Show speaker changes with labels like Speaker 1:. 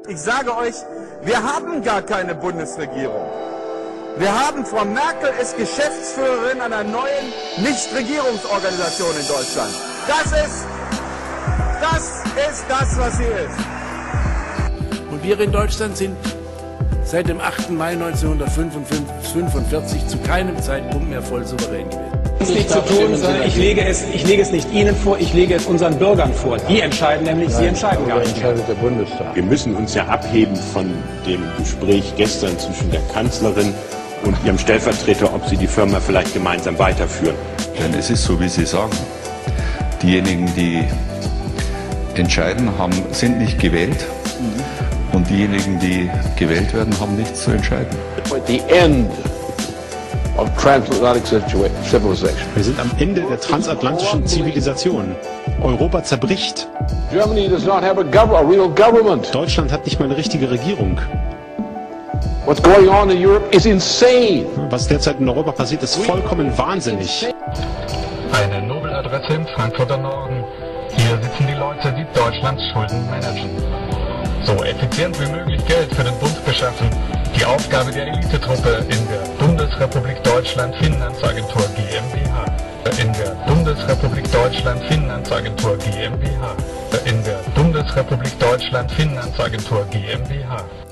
Speaker 1: Ich sage euch, wir haben gar keine Bundesregierung. Wir haben, Frau Merkel ist Geschäftsführerin einer neuen Nichtregierungsorganisation in Deutschland. Das ist das, was sie ist.
Speaker 2: Und wir in Deutschland sind seit dem 8. Mai 1945 zu keinem Zeitpunkt mehr voll souverän gewesen.
Speaker 3: Das ist nicht zu tun, sondern ich lege es nicht Ihnen vor, ich lege es unseren Bürgern vor. Die entscheiden nämlich, Sie entscheiden gar nicht mehr.
Speaker 4: Der Bundestag.
Speaker 5: Wir müssen uns ja abheben von dem Gespräch gestern zwischen der Kanzlerin und ihrem Stellvertreter, ob sie die Firma vielleicht gemeinsam weiterführen.
Speaker 6: Denn es ist so, wie Sie sagen. Diejenigen, die entscheiden, sind nicht gewählt. Und diejenigen, die gewählt werden, haben nichts zu entscheiden.
Speaker 4: The end of transatlantic civilization.
Speaker 7: Wir sind am Ende der transatlantischen Zivilisation. Europa zerbricht.
Speaker 4: Germany does not have a real government.
Speaker 7: Deutschland hat nicht mal eine richtige Regierung.
Speaker 4: What's going on in Europe is insane.
Speaker 7: Was derzeit in Europa passiert, ist vollkommen wahnsinnig.
Speaker 8: Eine Nobeladresse im Frankfurter Norden. Hier sitzen die Leute, die Deutschlands Schulden managen. So effizient wie möglich Geld für den Bund beschaffen. Die Aufgabe der Elitetruppe in der Bundesrepublik Deutschland Finanzagentur GmbH. In der Bundesrepublik Deutschland Finanzagentur GmbH. In der Bundesrepublik Deutschland Finanzagentur GmbH.